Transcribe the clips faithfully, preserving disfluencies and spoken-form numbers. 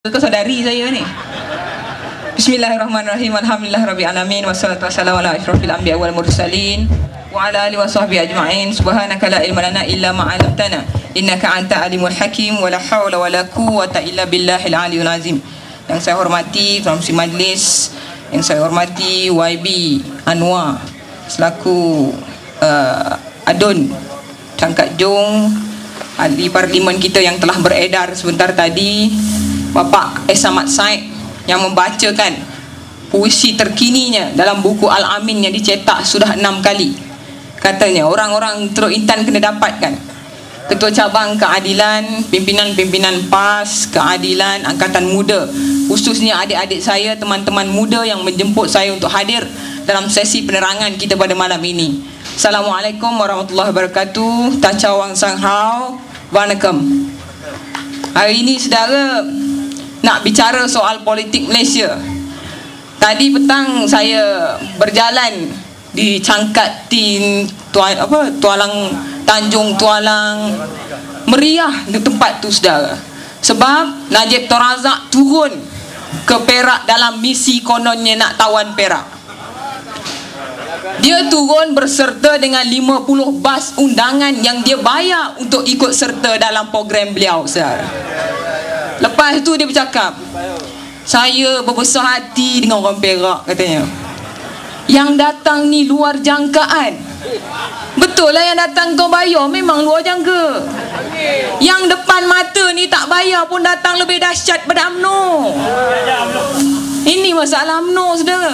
Ke saudari saya ni. Bismillahirrahmanirrahim. Alhamdulillahirabbil alamin wassalatu wassalamu ala asyrofil anbiya wal mursalin wa ala alihi washabbihi ajma'in. Subhanaka la ilma lana illa ma 'allamtana innaka anta alimul hakim wa la haula wa la quwwata illa billahil aliyul azim. Yang saya hormati Framsi Majlis, yang saya hormati Y B Anwar selaku uh, Adun Cangkat Jong, ahli parlimen kita yang telah beredar sebentar tadi, Bapak S. Ahmad Said, yang membacakan puisi terkininya dalam buku Al-Amin yang dicetak sudah enam kali. Katanya orang-orang Teluk Intan kena dapatkan Ketua Cabang Keadilan, pimpinan-pimpinan P A S, Keadilan, Angkatan Muda, khususnya adik-adik saya, teman-teman muda yang menjemput saya untuk hadir dalam sesi penerangan kita pada malam ini. Assalamualaikum warahmatullahi wabarakatuh. Tachawang Sang Hao, Wanakkam. Hari ini saudara nak bicara soal politik Malaysia. Tadi petang saya berjalan di Cangkat Tin Tuan apa Tualang Tanjung Tualang, meriah di tempat tu saudara. Sebab Najib Tun Razak turun ke Perak dalam misi kononnya nak tawan Perak. Dia turun berserta dengan lima puluh bas undangan yang dia bayar untuk ikut serta dalam program beliau saudara. Lepas tu dia bercakap, saya berbesar hati dengan orang Perak katanya. Yang datang ni luar jangkaan. Betul lah, yang datang kau bayar memang luar jangka. Yang depan mata ni tak bayar pun datang lebih dahsyat pada UMNO. Ini masalah UMNO saudara.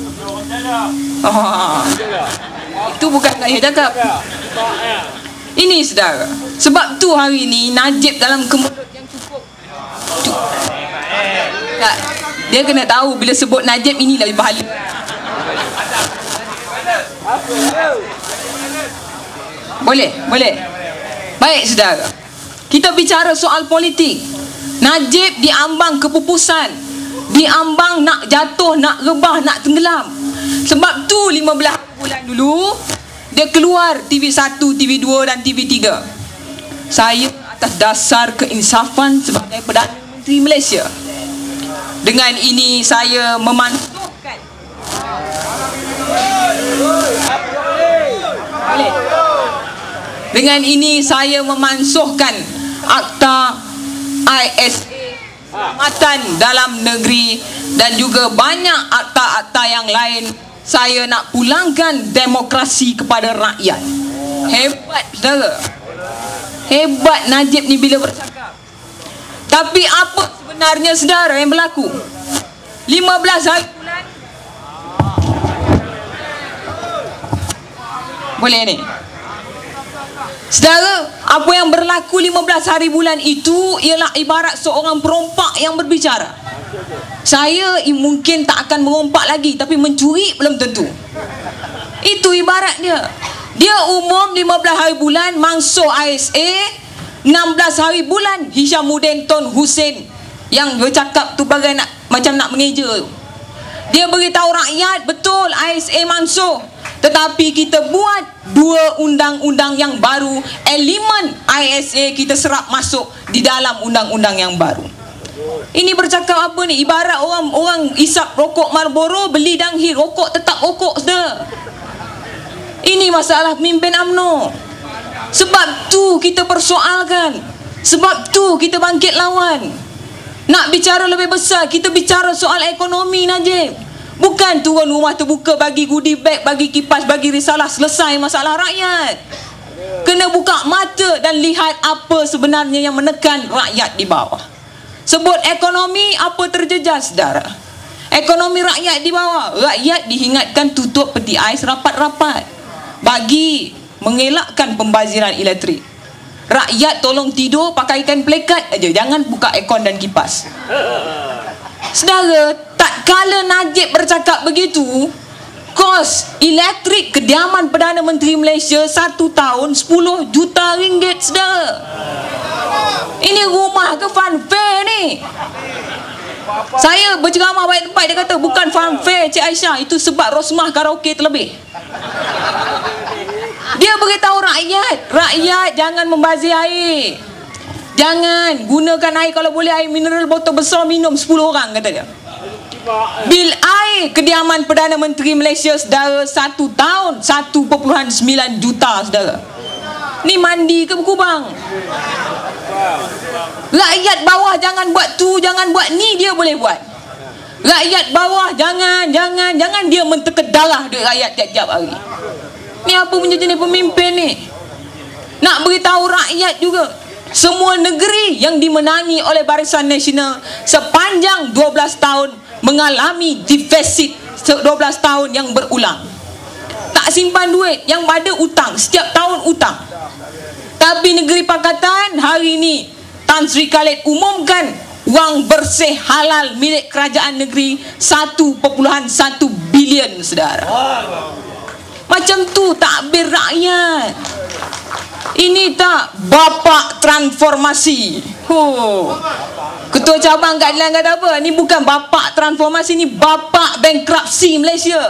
Oh, itu bukan saya cakap. Ini saudara. Sebab tu hari ni Najib dalam kemudian tak, dia kena tahu bila sebut Najib inilah pahala. Boleh, boleh. Baik saudara, kita bicara soal politik. Najib diambang kepupusan, diambang nak jatuh, nak rebah, nak tenggelam. Sebab tu lima belas bulan dulu dia keluar T V satu, T V dua dan T V tiga. Saya atas dasar keinsafan sebagai Perdana Menteri Malaysia, dengan ini saya memansuhkan Dengan ini saya memansuhkan Akta I S A Perkhidmatan Dalam Negeri dan juga banyak akta-akta yang lain. Saya nak pulangkan demokrasi kepada rakyat. Hebat saudara. Hebat Najib ni bila bercakap. Tapi apa sebenarnya saudara yang berlaku? lima belas hari bulan. Boleh ni? Saudara, apa yang berlaku lima belas hari bulan itu ialah ibarat seorang perompak yang berbicara. Saya mungkin tak akan merompak lagi, tapi mencuri belum tentu. Itu ibarat dia. Dia umum lima belas hari bulan mangsuh I S A, enam belas hari bulan Hishamuddin Tun Hussein yang bercakap tu bagai nak, macam nak mengeja. Dia beritahu rakyat betul I S A mansuh, tetapi kita buat dua undang-undang yang baru. Elemen I S A kita serap masuk di dalam undang-undang yang baru. Ini bercakap apa ni? Ibarat orang orang isap rokok Marlboro, beli danghi, rokok tetap rokok saudara. Ini masalah pemimpin UMNO. Sebab tu kita persoalkan. Sebab tu kita bangkit lawan. Nak bicara lebih besar, kita bicara soal ekonomi Najib. Bukan turun rumah terbuka bagi goodie bag, bagi kipas, bagi risalah, selesai masalah rakyat. Kena buka mata dan lihat apa sebenarnya yang menekan rakyat di bawah. Sebut ekonomi, apa terjejas saudara? Ekonomi rakyat di bawah. Rakyat diingatkan tutup peti ais rapat-rapat bagi mengelakkan pembaziran elektrik. Rakyat tolong tidur pakaikan plekat aja, jangan buka aircon dan kipas. Saudara, tak kala Najib bercakap begitu, kos elektrik kediaman Perdana Menteri Malaysia satu tahun sepuluh juta ringgit saudara. Ini rumah ke funfair ni? Saya berceramah banyak tempat, dia kata bukan funfair Cik Aisyah, itu sebab Rosmah karaoke terlebih. Dia beritahu rakyat, rakyat jangan membazir air. Jangan gunakan air, kalau boleh air mineral botol besar minum sepuluh orang, kata dia. Bil air kediaman Perdana Menteri Malaysia, saudara, satu tahun satu perpuluhan sembilan juta, saudara. Ni mandi ke berkubang? Rakyat bawah jangan buat tu, jangan buat ni, dia boleh buat. Rakyat bawah jangan, jangan, jangan dia mentekuk darah duit rakyat tiap-tiap hari. Ni apa punya jenis pemimpin ni? Nak beritahu rakyat juga, semua negeri yang dimenangi oleh Barisan Nasional sepanjang dua belas tahun mengalami defisit dua belas tahun yang berulang. Tak simpan duit, yang ada utang, setiap tahun utang. Tapi negeri Pakatan hari ini Tan Sri Khalid umumkan wang bersih halal milik kerajaan negeri satu perpuluhan satu bilion, saudara. Macam tu takbir rakyat. Ini tak bapak transformasi. Oh. Ketua cabang keadilan kata apa? Ni bukan bapak transformasi, ni bapak bankruptcy Malaysia.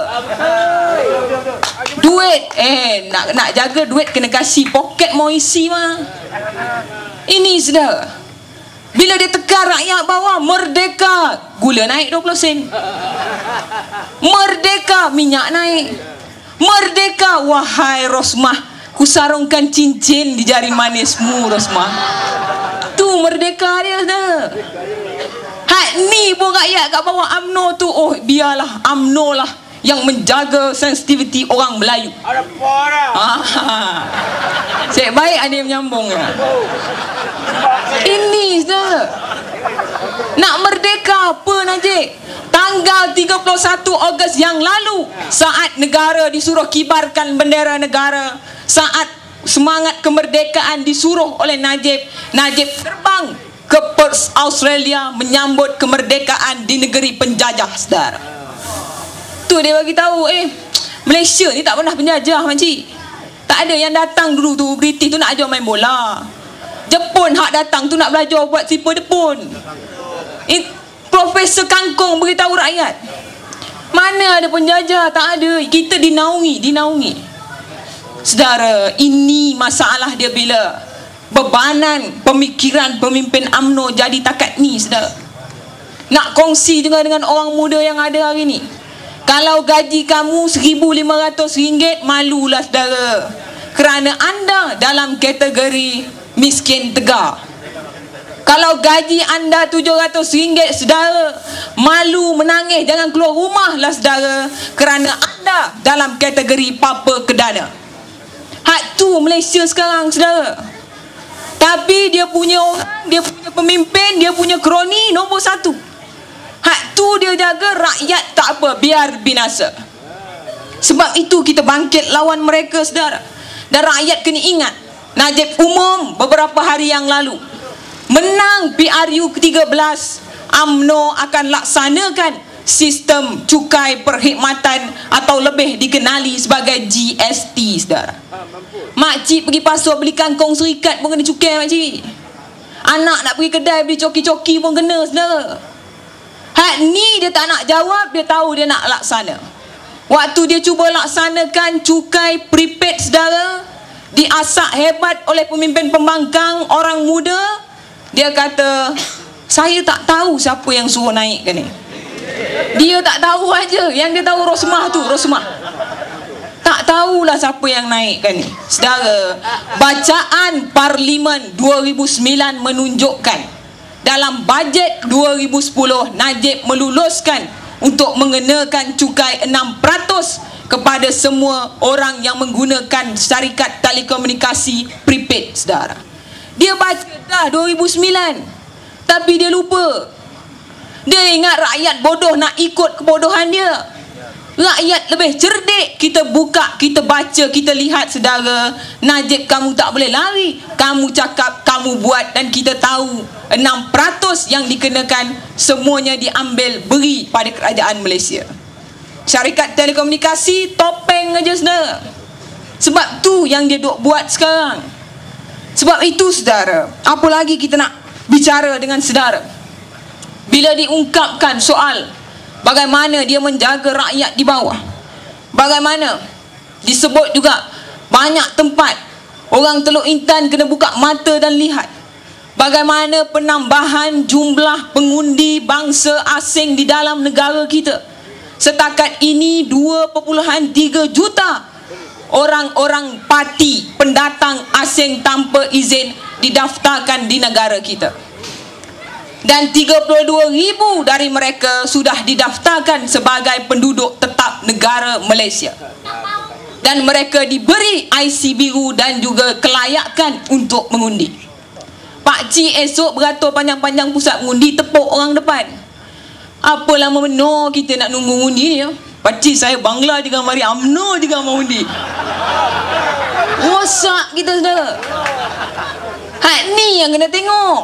Duit eh nak nak jaga duit kena kasih poket mau isi mah. Ini saudara. Bila dia tekan rakyat bawah, merdeka, gula naik dua puluh sen. Merdeka, minyak naik. Merdeka, wahai Rosmah, kusarungkan cincin di jari manismu, Rosmah. Tu merdeka dia, saudara. Hak ni pun rakyat kat bawah U M N O tu, oh biarlah U M N O lah yang menjaga sensitiviti orang Melayu. Ada parah. Ah. Cik baik ada yang menyambung ya. Ini saudara. Nak merdeka apa, Najib? Tanggal tiga puluh satu Ogos yang lalu, saat negara disuruh kibarkan bendera negara, saat semangat kemerdekaan disuruh oleh Najib, Najib terbang ke Perth, Australia menyambut kemerdekaan di negeri penjajah, saudara. Tu dia bagi tahu, eh Malaysia ni tak pernah penjajah, makcik. Tak ada yang datang dulu tu British tu nak ajar main bola. Jepun hak datang tu nak belajar buat sipur Jepun. Eh, Profesor Kangkung beritahu rakyat, mana ada penjajah, tak ada. Kita dinaungi, dinaungi. Saudara, ini masalah dia bila bebanan pemikiran pemimpin U M N O jadi takat ni, saudara. Nak kongsi juga dengan orang muda yang ada hari ni. Kalau gaji kamu seribu lima ratus ringgit, malulah, saudara. Kerana anda dalam kategori miskin tegar. Kalau gaji anda tujuh ratus ringgit, saudara, malu menangis, jangan keluar rumah lah, saudara. Kerana anda dalam kategori papa kedana. Hak tu Malaysia sekarang, saudara. Tapi dia punya orang, dia punya pemimpin, dia punya kroni nombor satu. Hak tu dia jaga, rakyat tak apa, biar binasa. Sebab itu kita bangkit lawan mereka, saudara. Dan rakyat kena ingat, Najib umum beberapa hari yang lalu, menang P R U ke tiga belas, U M N O akan laksanakan sistem cukai perkhidmatan atau lebih dikenali sebagai G S T, saudara. Makcik pergi pasar beli kangkung serikat pun kena cukai, makcik. Anak nak pergi kedai beli coki-coki pun kena, saudara. Hak ni dia tak nak jawab, dia tahu dia nak laksana. Waktu dia cuba laksanakan cukai prepaid, saudara, diasak hebat oleh pemimpin pembangkang orang muda. Dia kata, saya tak tahu siapa yang suruh naikkan ni. Dia tak tahu aja. Yang dia tahu Rosmah tu, Rosmah. Tak tahulah siapa yang naikkan ni. Saudara, bacaan Parlimen dua ribu sembilan menunjukkan dalam bajet dua ribu sepuluh Najib meluluskan untuk mengenakan cukai enam peratus kepada semua orang yang menggunakan syarikat telekomunikasi prepaid, saudara. Dia baca dah dua ribu sembilan, tapi dia lupa. Dia ingat rakyat bodoh nak ikut kebodohan dia. Rakyat lebih cerdik. Kita buka, kita baca, kita lihat, saudara. Najib, kamu tak boleh lari. Kamu cakap, kamu buat, dan kita tahu enam peratus yang dikenakan semuanya diambil beri pada kerajaan Malaysia. Syarikat telekomunikasi topeng aja, saudara. Sebab tu yang dia duk buat sekarang. Sebab itu, saudara, apa lagi kita nak bicara dengan saudara? Bila diungkapkan soal bagaimana dia menjaga rakyat di bawah, bagaimana disebut juga banyak tempat orang Teluk Intan kena buka mata dan lihat bagaimana penambahan jumlah pengundi bangsa asing di dalam negara kita. Setakat ini dua perpuluhan tiga juta orang-orang parti pendatang asing tanpa izin didaftarkan di negara kita. Dan tiga puluh dua ribu dari mereka sudah didaftarkan sebagai penduduk tetap negara Malaysia. Dan mereka diberi I C biru dan juga kelayakan untuk mengundi. Pak Cik esok beratur panjang-panjang pusat mengundi, tepuk orang depan. Apa lama benar kita nak nunggu undi ni ya? Pak Cik saya Bangla juga mari, U M N O juga mau undi. Rosak kita saudara. Hak ni yang kena tengok.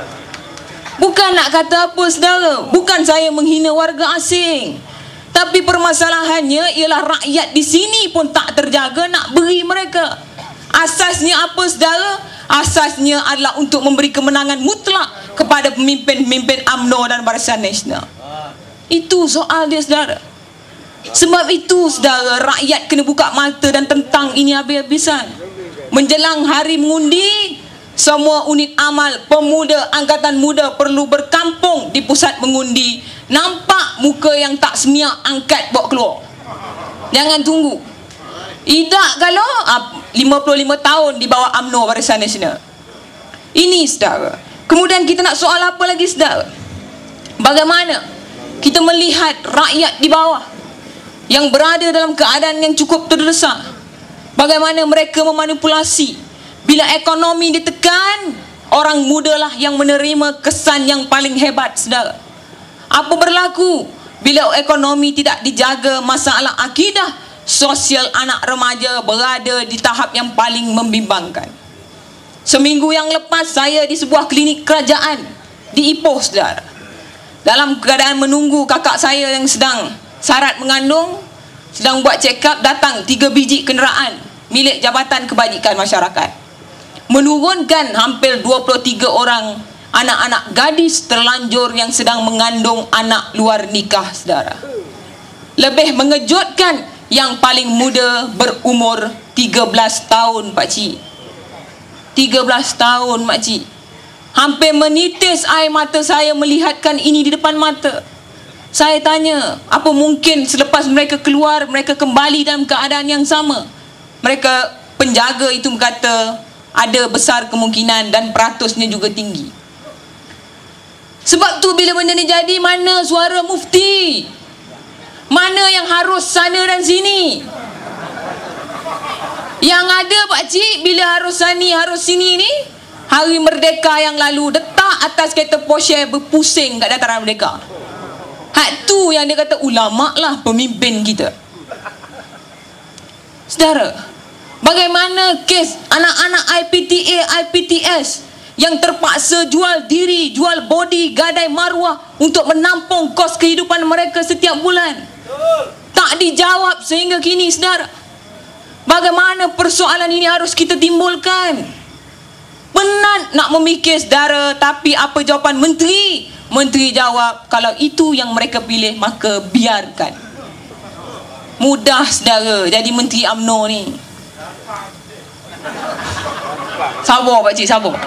Bukan nak kata apa saudara, bukan saya menghina warga asing. Tapi permasalahannya ialah rakyat di sini pun tak terjaga nak beri mereka. Asasnya apa saudara? Asasnya adalah untuk memberi kemenangan mutlak kepada pemimpin-pemimpin U M N O dan Barisan Nasional. Itu soal dia saudara. Sebab itu saudara, rakyat kena buka mata dan tentang ini habis-habisan. Menjelang hari mengundi, semua unit amal pemuda angkatan muda perlu berkampung di pusat mengundi. Nampak muka yang tak semiak, angkat bawa keluar. Jangan tunggu. Tidak kalau lima puluh lima tahun di bawah U M N O Barisan Nasional. Ini saudara. Kemudian kita nak soal apa lagi saudara? Bagaimana kita melihat rakyat di bawah yang berada dalam keadaan yang cukup terdesak. Bagaimana mereka memanipulasi. Bila ekonomi ditekan, orang muda lah yang menerima kesan yang paling hebat saudara. Apa berlaku? Bila ekonomi tidak dijaga, masalah akidah, sosial anak remaja berada di tahap yang paling membimbangkan. Seminggu yang lepas saya di sebuah klinik kerajaan di Ipoh saudara. Dalam keadaan menunggu kakak saya yang sedang syarat mengandung, sedang buat check up, datang tiga biji kenderaan milik Jabatan Kebajikan Masyarakat. Menurunkan hampir dua puluh tiga orang anak-anak gadis terlanjur yang sedang mengandung anak luar nikah saudara. Lebih mengejutkan, yang paling muda berumur tiga belas tahun Pak Cik. tiga belas tahun Mak Cik. Hampir menitis air mata saya melihatkan ini di depan mata. Saya tanya, apa mungkin selepas mereka keluar, mereka kembali dalam keadaan yang sama? Mereka penjaga itu berkata ada besar kemungkinan dan peratusnya juga tinggi. Sebab tu bila benda ni jadi, mana suara mufti? Mana yang harus sana dan sini? Yang ada Pak Cik, bila harus sani harus sini ni, Hari Merdeka yang lalu detak atas kereta Porsche berpusing kat dataran Merdeka. Hak tu yang dia kata ulama lah pemimpin kita. Saudara, bagaimana kes anak-anak I P T A, I P T S yang terpaksa jual diri, jual body, gadai maruah untuk menampung kos kehidupan mereka setiap bulan? Tak dijawab sehingga kini saudara. Bagaimana persoalan ini harus kita timbulkan? Penat nak memikir saudara, tapi apa jawapan menteri? Menteri jawab, kalau itu yang mereka pilih maka biarkan. Mudah saudara jadi menteri U M N O ni. Sabar Pak Cik, sabar.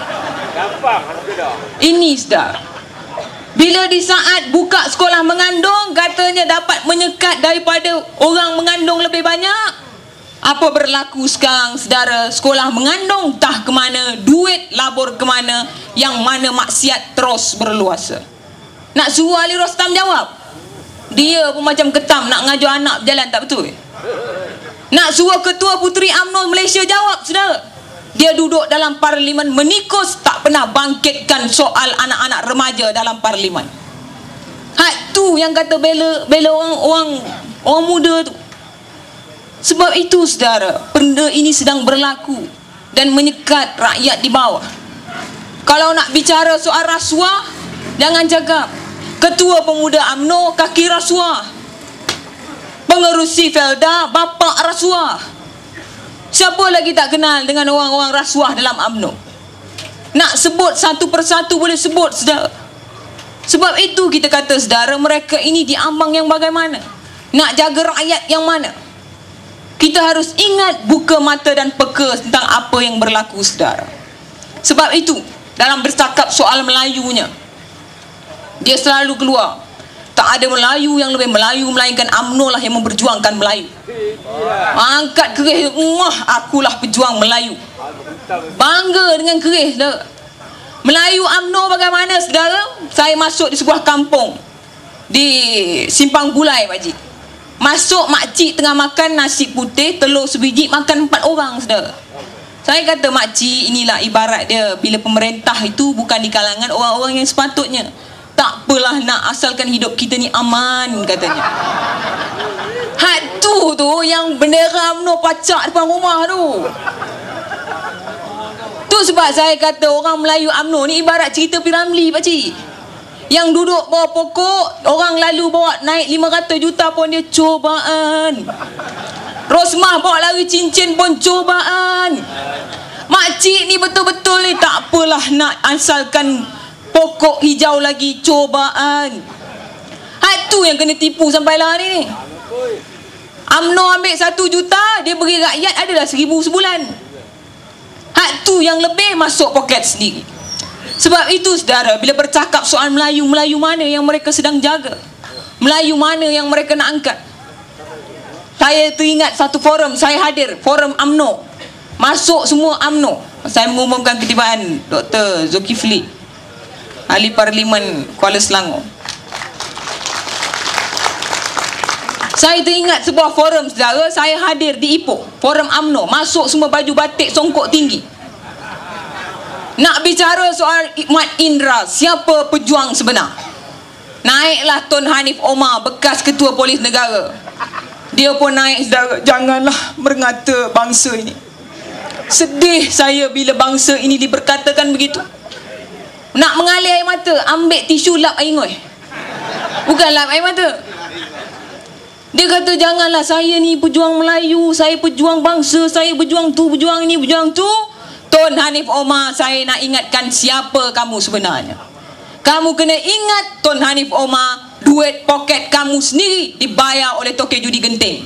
Ini saudara, bila di saat buka sekolah mengandung katanya dapat menyekat daripada orang mengandung lebih banyak. Apa berlaku sekarang saudara? Sekolah mengandung tah ke mana, duit labur ke mana, yang mana maksiat terus berluasa. Nak suruh Ali Rostam jawab? Dia pun macam ketam nak ngajar anak berjalan tak betul. Nak suruh Ketua Puteri U M N O Malaysia jawab saudara? Dia duduk dalam parlimen menikus, tak pernah bangkitkan soal anak-anak remaja dalam parlimen. Hak tu yang kata bela bela orang orang orang muda tu. Sebab itu saudara, benda ini sedang berlaku dan menyekat rakyat di bawah. Kalau nak bicara soal rasuah, jangan cakap Ketua Pemuda U M N O kaki rasuah, pengerusi Felda bapa rasuah. Siapa lagi tak kenal dengan orang-orang rasuah dalam U M N O? Nak sebut satu persatu boleh sebut saudara. Sebab itu kita kata saudara, mereka ini diambang yang bagaimana? Nak jaga rakyat yang mana? Kita harus ingat, buka mata dan peka tentang apa yang berlaku saudara. Sebab itu dalam bercakap soal Melayunya. Dia selalu keluar, tak ada Melayu yang lebih Melayu melainkan U M N O lah yang memperjuangkan Melayu. Angkat kerih, wah akulah pejuang Melayu. Bangga dengan kerih saudara. Melayu U M N O bagaimana saudara? Saya masuk di sebuah kampung di Simpang Gulai pakcik. Masuk makcik tengah makan nasi putih, telur sebiji, makan empat orang saudara. Saya kata makcik, inilah ibarat dia bila pemerintah itu bukan di kalangan orang-orang yang sepatutnya. Tak apalah nak, asalkan hidup kita ni aman katanya. Hak tu tu yang bendera U M N O pacak depan rumah tu. Tu sebab saya kata orang Melayu U M N O ni ibarat cerita P. Ramlee pakcik. Yang duduk bawah pokok, orang lalu bawa naik lima ratus juta pun dia cobaan. Rosmah bawa lari cincin pun cobaan. Makcik ni betul-betul ni tak apalah nak, asalkan pokok hijau lagi cobaan. Hak tu yang kena tipu sampai lah ni. U M N O ambil satu juta, dia beri rakyat adalah seribu sebulan. Hak tu yang lebih masuk poket sendiri. Sebab itu saudara, bila bercakap soal Melayu, Melayu mana yang mereka sedang jaga? Melayu mana yang mereka nak angkat? Saya teringat satu forum, saya hadir, forum U M N O. Masuk semua U M N O. Saya mengumumkan ketibaan Doktor Zulkifli, Ahli Parlimen Kuala Selangor. Saya teringat sebuah forum saudara, saya hadir di Ipoh, forum U M N O. Masuk semua baju batik songkok tinggi. Nak bicara soal Mat Indra, siapa pejuang sebenar? Naiklah Tun Hanif Omar, bekas Ketua Polis Negara. Dia pun naik saudara, janganlah merengata bangsa ini. Sedih saya bila bangsa ini diberkatakan begitu. Nak mengalir air mata, ambil tisu lap air ngoy. Bukan lap air mata. Dia kata janganlah, saya ni pejuang Melayu, saya pejuang bangsa, saya berjuang tu, berjuang ini, berjuang tu. Tun Hanif Omar, saya nak ingatkan siapa kamu sebenarnya. Kamu kena ingat Tun Hanif Omar, duit poket kamu sendiri dibayar oleh Tokek Judi Genting.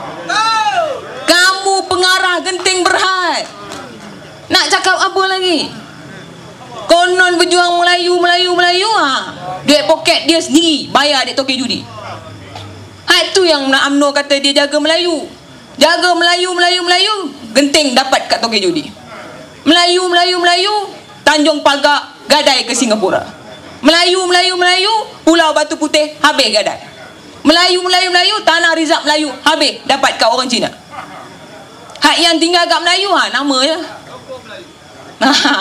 Kamu pengarah Genting Berhad. Nak cakap apa lagi? Konon berjuang Melayu, Melayu, Melayu ha? Duit poket dia sendiri bayar di Tokek Judi. Hak tu yang U M N O kata dia jaga Melayu. Jaga Melayu, Melayu, Melayu, Genting dapat kat Tokek Judi. Melayu, Melayu, Melayu, Tanjung Pagar gadai ke Singapura. Melayu, Melayu, Melayu, Pulau Batu Putih habis gadai. Melayu, Melayu, Melayu, Tanah Rizab Melayu habis dapat kat orang Cina. Hak yang tinggal kat Melayu ha, nama je. Ha.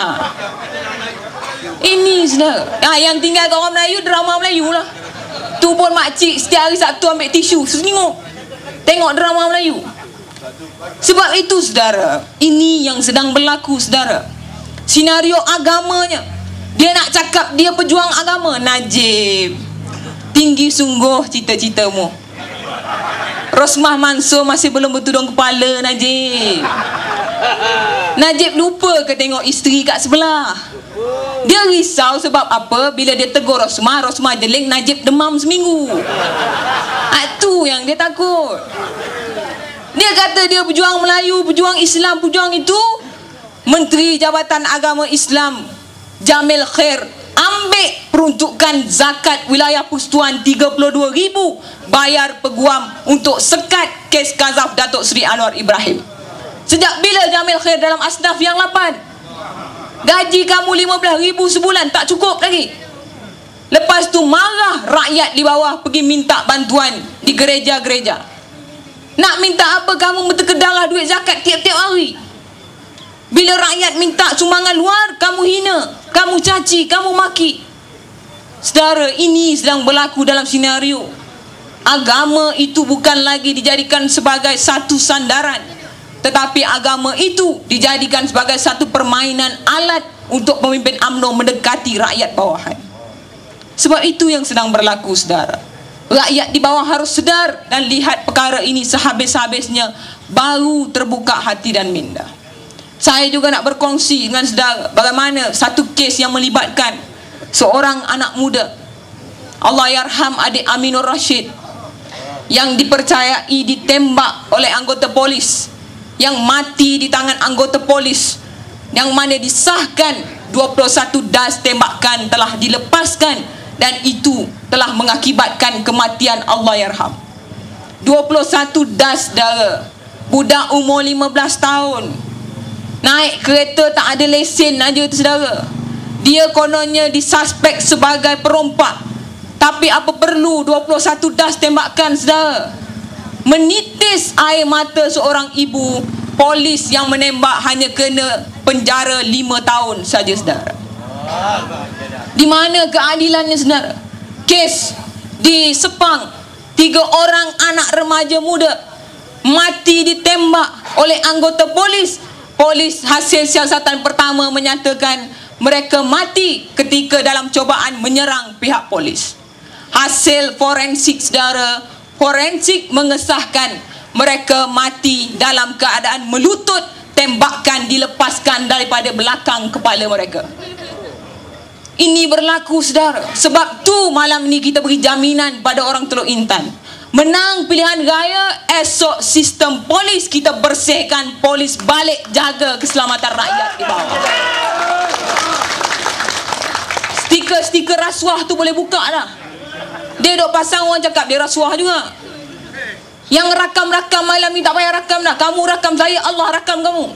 Ini saudara. Ha, yang tinggal kat orang Melayu, drama Melayu lah. Tu pun makcik setiap hari Sabtu ambil tisu, tengok. Tengok drama Melayu. Sebab itu saudara, ini yang sedang berlaku saudara. Senario agamanya. Dia nak cakap dia pejuang agama. Najib, tinggi sungguh cita-citamu. Rosmah Mansur masih belum bertudung kepala Najib. Najib lupa ke tengok isteri kat sebelah. Dia risau sebab apa? Bila dia tegur Rosmah, Rosmah jeling, Najib demam seminggu. Itu yang dia takut. Dia kata dia pejuang Melayu, pejuang Islam, pejuang itu. Menteri Jabatan Agama Islam Jamil Khair ambil peruntukan zakat wilayah Persekutuan tiga puluh dua ribu bayar peguam untuk sekat kes kazaf Datuk Seri Anwar Ibrahim. Sejak bila Jamil Khair dalam asnaf yang lapan? Gaji kamu lima belas ribu sebulan tak cukup lagi. Lepas tu marah rakyat di bawah pergi minta bantuan di gereja-gereja. Nak minta apa? Kamu bertekedarah duit zakat tiap-tiap hari. Bila rakyat minta sumbangan luar, kamu hina, kamu caci, kamu maki. Saudara, ini sedang berlaku dalam senario. Agama itu bukan lagi dijadikan sebagai satu sandaran, tetapi agama itu dijadikan sebagai satu permainan alat untuk pemimpin U M N O mendekati rakyat bawahan. Sebab itu yang sedang berlaku saudara. Rakyat di bawah harus sedar dan lihat perkara ini sehabis-habisnya, baru terbuka hati dan minda. Saya juga nak berkongsi dengan saudara bagaimana satu kes yang melibatkan seorang anak muda, Allahyarham adik Aminur Rashid, yang dipercayai ditembak oleh anggota polis, yang mati di tangan anggota polis, yang mana disahkan dua puluh satu das tembakan telah dilepaskan dan itu telah mengakibatkan kematian Allahyarham. dua puluh satu das, saudara. Budak umur lima belas tahun naik kereta tak ada lesen aja tu, saudara. Dia kononnya disuspek sebagai perompak. Tapi apa perlu dua puluh satu das tembakan, saudara? Menitis air mata seorang ibu, polis yang menembak hanya kena penjara lima tahun saja, saudara. Di mana keadilannya, saudara? Kes di Sepang, tiga orang anak remaja muda mati ditembak oleh anggota polis. Polis hasil siasatan pertama menyatakan mereka mati ketika dalam cubaan menyerang pihak polis. Hasil forensik, saudara, forensik mengesahkan mereka mati dalam keadaan melutut, tembakan dilepaskan daripada belakang kepala mereka. Ini berlaku, saudara. Sebab tu malam ni kita beri jaminan pada orang Teluk Intan. Menang pilihan raya, esok sistem polis kita bersihkan, polis balik jaga keselamatan rakyat di bawah. Stiker-stiker rasuah tu boleh buka dah. Dia duk pasang, orang cakap dia rasuah juga. Yang rakam-rakam malam ni tak payah rakam dah. Kamu rakam saya, Allah rakam kamu.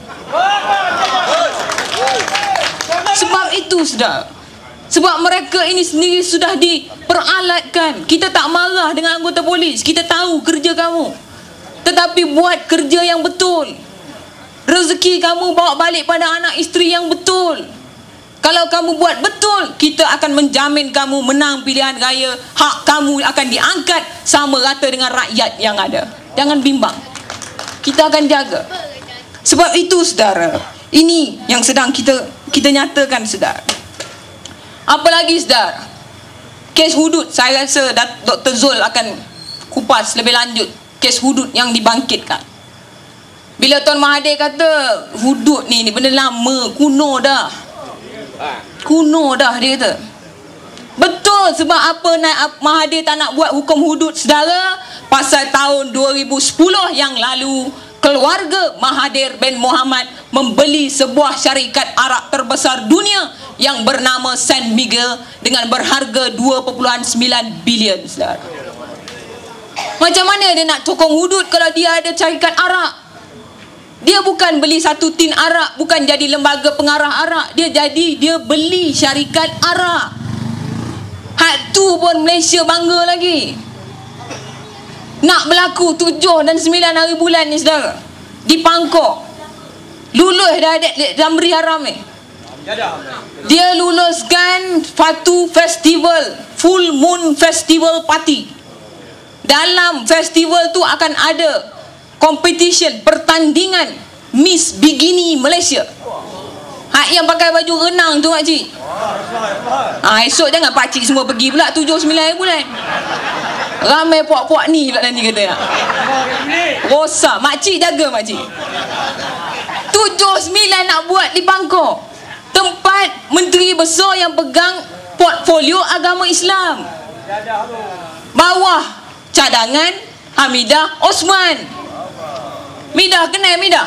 Sebab itu, saudara, sebab mereka ini sendiri sudah diperalatkan. Kita tak marah dengan anggota polis. Kita tahu kerja kamu, tetapi buat kerja yang betul. Rezeki kamu bawa balik pada anak isteri yang betul. Kalau kamu buat betul, kita akan menjamin kamu menang pilihan raya. Hak kamu akan diangkat sama rata dengan rakyat yang ada. Jangan bimbang, kita akan jaga. Sebab itu, saudara, ini yang sedang kita kita nyatakan, saudara. Apa lagi, saudara? Kes hudud, saya rasa Doktor Zul akan kupas lebih lanjut kes hudud yang dibangkitkan. Bila Tuan Mahathir kata hudud ni, ni benda lama, kuno dah. Kuno dah, dia kata. Betul, sebab apa nak Mahathir tak nak buat hukum hudud, saudara? Pasal tahun dua ribu sepuluh yang lalu, keluarga Mahathir bin Mohamad membeli sebuah syarikat arak terbesar dunia yang bernama San Miguel dengan berharga dua perpuluhan sembilan bilion, saudara. Macam mana dia nak sokong hudud kalau dia ada syarikat arak? Dia bukan beli satu tin arak, bukan jadi lembaga pengarah arak. Dia jadi, dia beli syarikat arak. Hak tu pun Malaysia bangga lagi. Nak berlaku tujuh dan sembilan hari bulan ni, saudara, di Pangkor. Lulus dah ada Damri Haram ni. Dia luluskan Fatu Festival, Full Moon Festival Party. Dalam festival tu akan ada competition, pertandingan Miss Bikini Malaysia. Hak yang pakai baju renang tu, makcik. Ha, esok jangan pakcik semua pergi pula tujuh sembilan hari bulan. Ramai puak-puak ni pula nanti kata nak. Rosak, makcik jaga, makcik. tujuh sembilan nak buat di Bangkok. Tempat menteri besar yang pegang portfolio agama Islam. Bawah cadangan Hamidah Osman. Midah kenal Midah?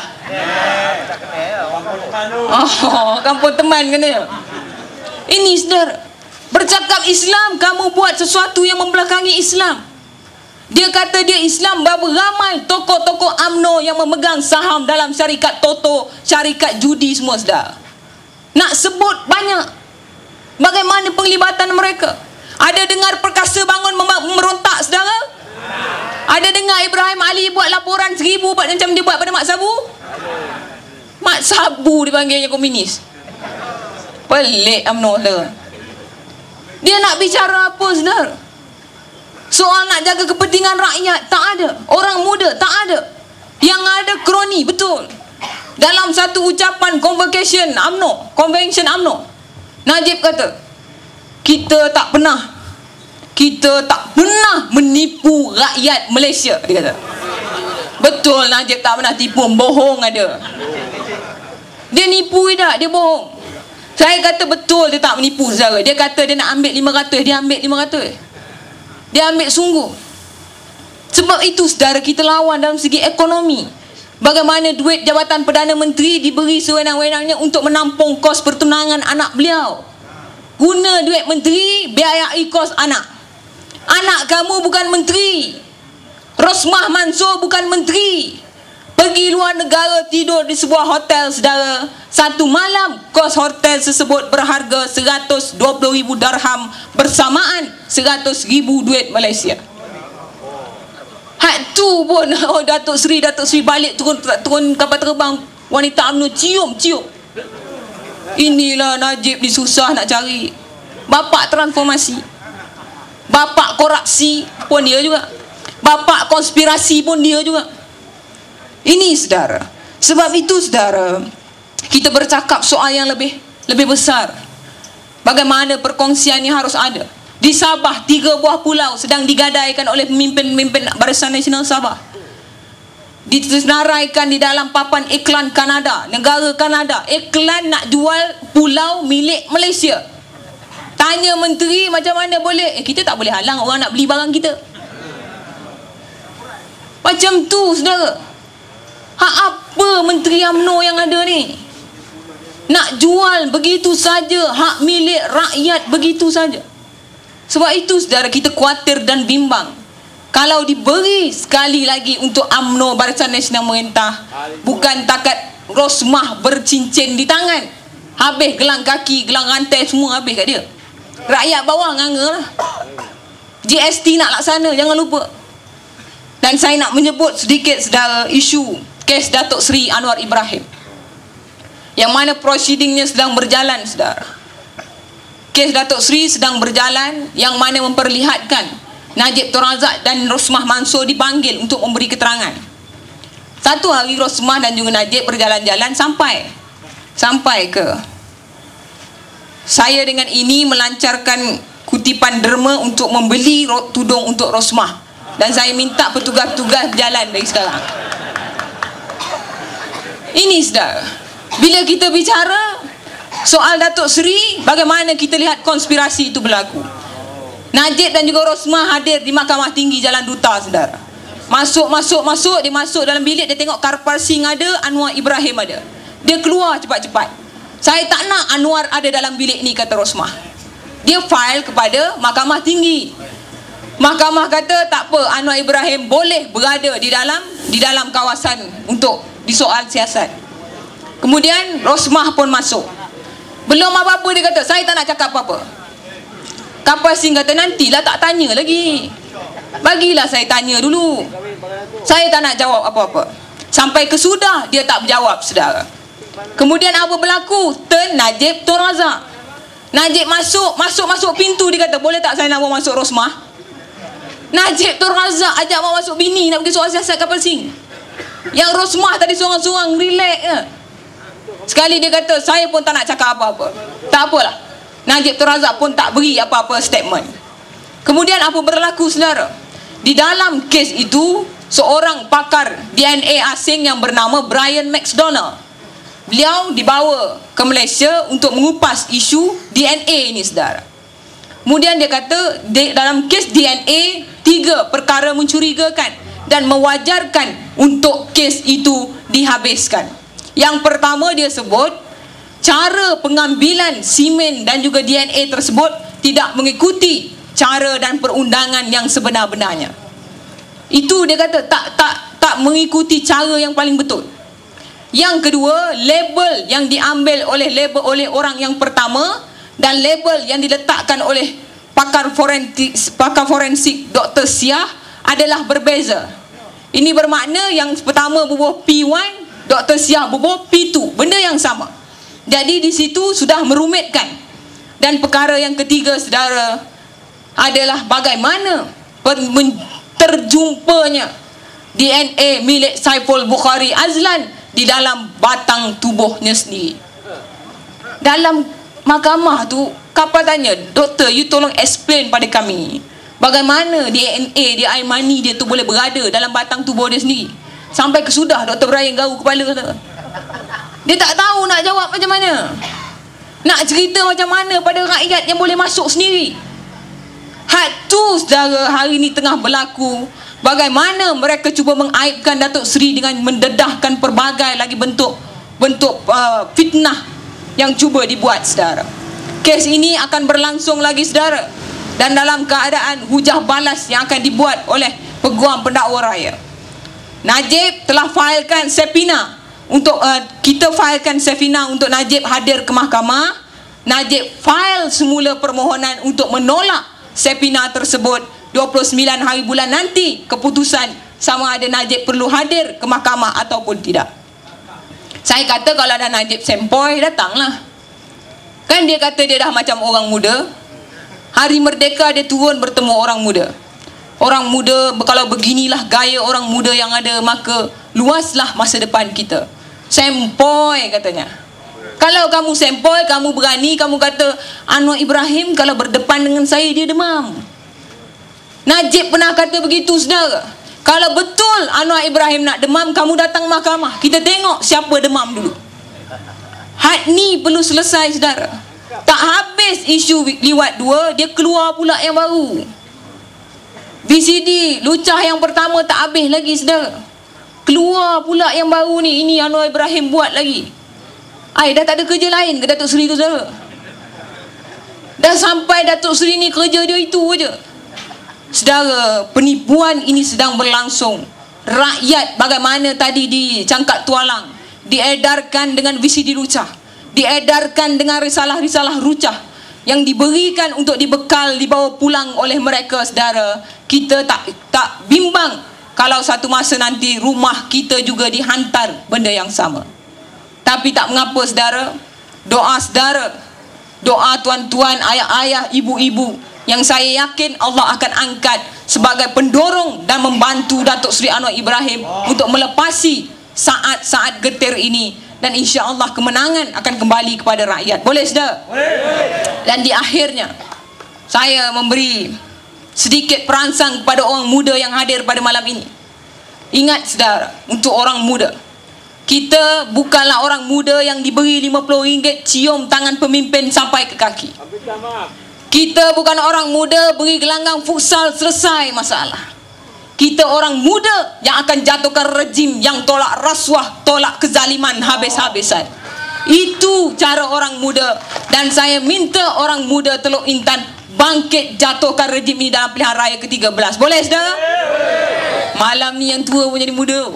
Oh, kampung teman kena. Ini, saudara, bercakap Islam, kamu buat sesuatu yang membelakangi Islam. Dia kata dia Islam, berapa ramai tokoh-tokoh U M N O yang memegang saham dalam syarikat Toto, syarikat judi semua, saudara. Nak sebut banyak. Bagaimana penglibatan mereka? Ada dengar Perkasa Bangun merontak, saudara? Ada dengar Ibrahim Ali buat laporan seribu buat macam dia buat pada Mak Sabu? Mak Sabu dipanggilnya komunis. Pelik U M N O tu. Dia nak bicara apa, saudara? Soal nak jaga kepentingan rakyat, tak ada. Orang muda, tak ada. Yang ada kroni, betul. Dalam satu ucapan convocation U M N O, convention U M N O, Najib kata, kita tak pernah Kita tak pernah menipu rakyat Malaysia, dia kata. Betul, Najib tak pernah tipu, bohong ada. Dia nipu tak? Dia bohong. Saya kata betul dia tak menipu, saudara. Dia kata dia nak ambil lima ratus, dia ambil lima ratus. Dia ambil sungguh. Sebab itu, saudara, kita lawan dalam segi ekonomi. Bagaimana duit Jabatan Perdana Menteri diberi sewenang-wenangnya untuk menampung kos pertunangan anak beliau. Guna duit menteri, biayai kos anak. Anak kamu bukan menteri. Rosmah Mansor bukan menteri. Pergi luar negara tidur di sebuah hotel, saudara. Satu malam kos hotel tersebut berharga seratus dua puluh ribu darham bersamaan seratus ribu duit Malaysia. Hak tu pun oh, Datuk Seri Datuk Seri balik turun turun kapal terbang, wanita UMNO cium cium. Inilah Najib disusah nak cari. Bapak transformasi, bapak korupsi pun dia juga, bapak konspirasi pun dia juga. Ini saudara. Sebab itu saudara, kita bercakap soal yang lebih lebih besar. Bagaimana perkongsian ini harus ada. Di Sabah, tiga buah pulau sedang digadaikan oleh pemimpin-pemimpin Barisan Nasional Sabah. Disenaraikan di dalam papan iklan Kanada, negara Kanada. Iklan nak jual pulau milik Malaysia. Tanya menteri macam mana boleh? Eh, kita tak boleh halang orang nak beli barang kita. Macam tu saudara. Hak apa menteri UMNO yang ada ni? Nak jual begitu saja hak milik rakyat begitu saja. Sebab itu saudara, kita khawatir dan bimbang. Kalau diberi sekali lagi untuk UMNO, Barisan Nasional Merintah, bukan takat Rosmah bercincin di tangan, habis gelang kaki, gelang rantai semua habis kat dia. Rakyat bawah nganga lah. G S T nak laksana, jangan lupa. Dan saya nak menyebut sedikit saudara isu kes Datuk Seri Anwar Ibrahim, yang mana proceedingnya sedang berjalan saudara. Kes Datuk Seri sedang berjalan, yang mana memperlihatkan Najib Tun Razak dan Rosmah Mansor dipanggil untuk memberi keterangan. Satu hari Rosmah dan juga Najib berjalan-jalan sampai Sampai ke saya dengan ini melancarkan kutipan derma untuk membeli tudung untuk Rosmah. Dan saya minta petugas-petugas berjalan dari sekarang. Ini saudara, bila kita bicara soal Datuk Seri, bagaimana kita lihat konspirasi itu berlaku. Najib dan juga Rosmah hadir di Mahkamah Tinggi Jalan Duta saudara. Masuk, masuk, masuk. Dia masuk dalam bilik, dia tengok Karpal Singh ada, Anwar Ibrahim ada. Dia keluar cepat-cepat. Saya tak nak Anwar ada dalam bilik ni, kata Rosmah. Dia file kepada Mahkamah Tinggi. Mahkamah kata tak apa, Anwar Ibrahim boleh berada di dalam di dalam kawasan untuk disoal siasat. Kemudian Rosmah pun masuk. Belum apa-apa dia kata, saya tak nak cakap apa-apa. Kapal Singh kata, nantilah, tak tanya lagi. Bagilah saya tanya dulu. Saya tak nak jawab apa-apa. Sampai kesudah dia tak berjawab saudara. Kemudian apa berlaku? Turn Najib Tun Razak. Najib masuk, masuk-masuk pintu, dia kata, boleh tak saya nak bawa masuk Rosmah? Najib Tun Razak ajak bawa masuk bini nak pergi soal siasat Kapal Singh. Yang Rosmah tadi seorang-seorang relax je. Sekali dia kata, saya pun tak nak cakap apa-apa. Tak apalah, Najib Tun Razak pun tak beri apa-apa statement. Kemudian apa berlaku saudara? Di dalam kes itu, seorang pakar D N A asing yang bernama Brian McDonald, beliau dibawa ke Malaysia untuk mengupas isu D N A ini saudara. Kemudian dia kata, dalam kes D N A, tiga perkara mencurigakan dan mewajarkan untuk kes itu dihabiskan. Yang pertama, dia sebut cara pengambilan simen dan juga D N A tersebut tidak mengikuti cara dan perundangan yang sebenar-benarnya. Itu dia kata tak tak tak mengikuti cara yang paling betul. Yang kedua, label yang diambil oleh label oleh orang yang pertama dan label yang diletakkan oleh pakar forensik pakar forensik Doktor Siah adalah berbeza. Ini bermakna yang pertama bubuh P satu, Doktor Siah bubuh P dua, benda yang sama. Jadi di situ sudah merumitkan. Dan perkara yang ketiga saudara adalah bagaimana terjumpanya D N A milik Saiful Bukhari Azlan di dalam batang tubuhnya sendiri. Dalam mahkamah tu, kapal tanya, doktor, you tolong explain pada kami bagaimana D N A dia, air mani dia tu boleh berada dalam batang tubuh dia sendiri. Sampai kesudah Doktor Brian garu kepala kata. Dia tak tahu nak jawab macam mana. Nak cerita macam mana pada rakyat yang boleh masuk sendiri. Hak tu saudara hari ni tengah berlaku. Bagaimana mereka cuba mengaibkan Datuk Seri dengan mendedahkan pelbagai lagi bentuk bentuk uh, fitnah yang cuba dibuat saudara. Kes ini akan berlangsung lagi saudara, dan dalam keadaan hujah balas yang akan dibuat oleh Peguam Pendakwa Raya. Najib telah failkan Sepina untuk uh, kita failkan Sepina untuk Najib hadir ke mahkamah. Najib fail semula permohonan untuk menolak Sepina tersebut. Dua puluh sembilan hari bulan nanti keputusan sama ada Najib perlu hadir ke mahkamah ataupun tidak. Saya kata kalau ada Najib sempoi, datanglah. Kan dia kata dia dah macam orang muda. Hari Merdeka dia turun bertemu orang muda. Orang muda, kalau beginilah gaya orang muda yang ada, maka luaslah masa depan kita. Sempoi katanya. Kalau kamu sempoi, kamu berani, kamu kata Anwar Ibrahim kalau berdepan dengan saya dia demam. Najib pernah kata begitu saudara. Kalau betul Anwar Ibrahim nak demam, kamu datang mahkamah, kita tengok siapa demam dulu. Had ni perlu selesai saudara. Tak habis isu liwat dua, dia keluar pula yang baru. V C D lucah yang pertama tak habis lagi saudara. Keluar pula yang baru ni. Ini Anwar Ibrahim buat lagi. Ay, dah tak ada kerja lain ke Datuk Seri tu saudara? Dah sampai Datuk Seri ni kerja dia itu aja. Saudara, penipuan ini sedang berlangsung. Rakyat bagaimana tadi di Cangkat Tualang diedarkan dengan V C D lucah, diedarkan dengan risalah-risalah rucah yang diberikan untuk dibekal, dibawa pulang oleh mereka saudara. Kita tak tak bimbang kalau satu masa nanti rumah kita juga dihantar benda yang sama. Tapi tak mengapa saudara. Doa saudara, doa tuan-tuan, ayah-ayah, ibu-ibu yang saya yakin Allah akan angkat sebagai pendorong dan membantu Datuk Seri Anwar Ibrahim untuk melepasi saat-saat getir ini, dan insya-Allah kemenangan akan kembali kepada rakyat. Boleh saudara? Boleh. Dan di akhirnya saya memberi sedikit perangsang kepada orang muda yang hadir pada malam ini. Ingat saudara, untuk orang muda, kita bukanlah orang muda yang diberi lima puluh ringgit cium tangan pemimpin sampai ke kaki. Kita bukan orang muda beri gelanggang futsal selesai masalah. Kita orang muda yang akan jatuhkan rejim yang tolak rasuah, tolak kezaliman habis-habisan. Itu cara orang muda. Dan saya minta orang muda Teluk Intan bangkit jatuhkan rejim ini dalam pilihan raya ke tiga belas. Boleh saudara? Malam ni yang tua pun jadi muda.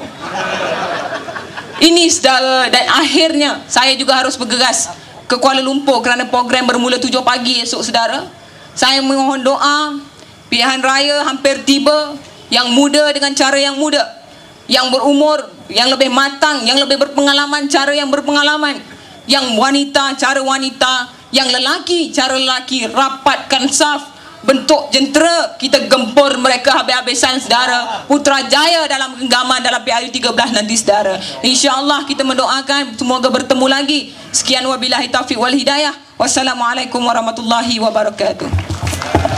Ini saudara, dan akhirnya saya juga harus bergegas ke Kuala Lumpur kerana program bermula tujuh pagi esok saudara. Saya mohon doa, pilihan raya hampir tiba. Yang muda dengan cara yang muda, yang berumur, yang lebih matang, yang lebih berpengalaman cara yang berpengalaman, yang wanita cara wanita, yang lelaki cara lelaki. Rapatkan saf, bentuk jentera, kita gempur mereka habis-habisan saudara. Putrajaya dalam genggaman dalam P R U tiga belas nanti saudara. InsyaAllah kita mendoakan semoga bertemu lagi. Sekian wabillahi taufiq wal hidayah. Wassalamualaikum warahmatullahi wabarakatuh.